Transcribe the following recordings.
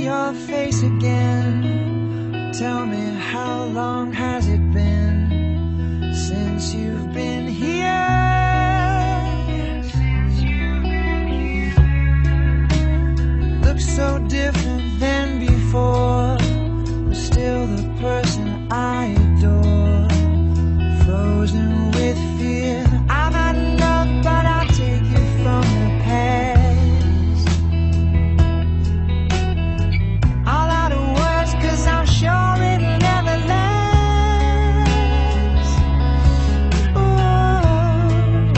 your face again. Tell me, how long has it been since you've been here? Looks so different than before, but still the person I adore. Frozen with fear, I'm not in love, but I'll take you from the past. All out of words, 'cause I'm sure it'll never last. Ooh.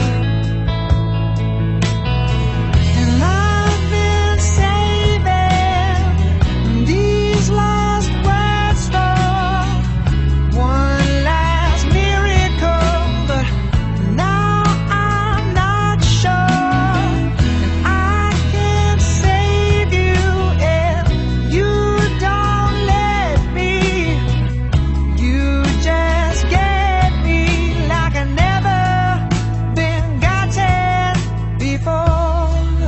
And I've been saving these last words for one last miracle, but now I'm not sure. And I can't save you if you don't let me. You just get me like I've never been gotten before.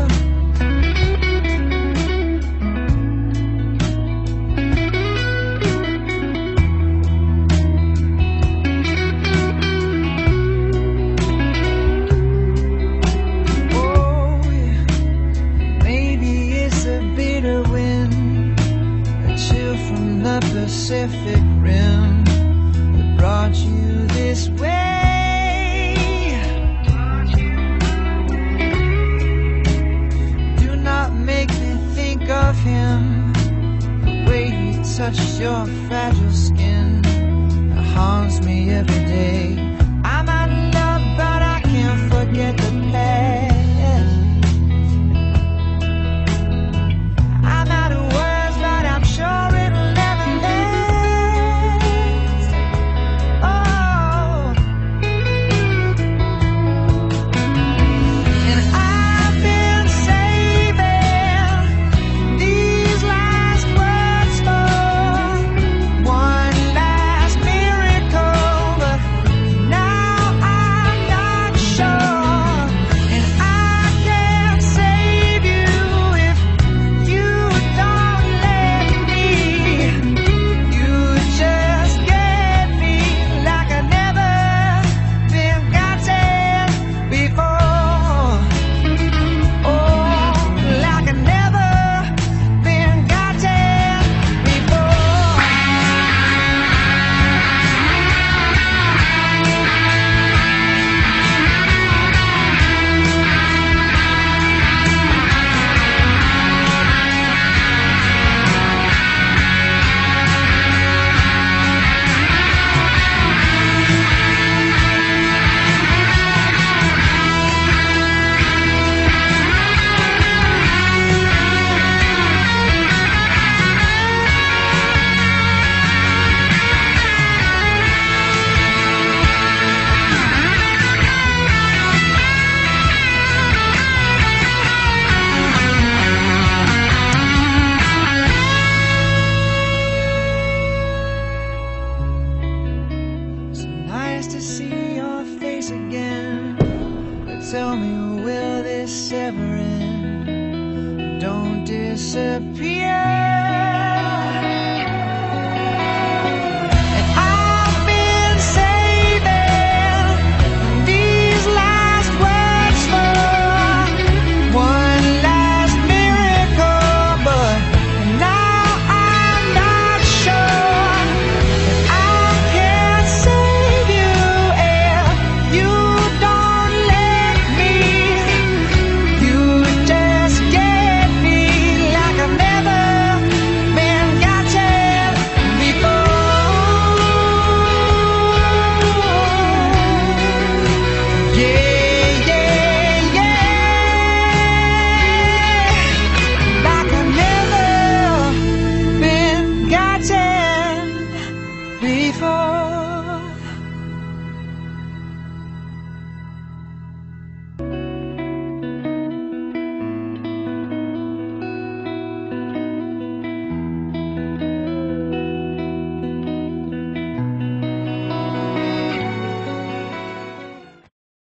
Oh, yeah. Maybe it's a bitter wind, a chill from the Pacific Rim that brought you this way. Do not make me think of him, the way he touched your fragile skin. It haunts me every day. I'm out of love, but I can't forget the past. I'm out of words, but I'm sure it'll never last. Oh. And I've been saving these last words for one last miracle, but now I'm not sure. And I can't save you if you don't let me. You just get me like I've never been gotten before. Oh, like I've never been gotten before. It's nice to see your face again, but tell me, will this ever end? Don't disappear.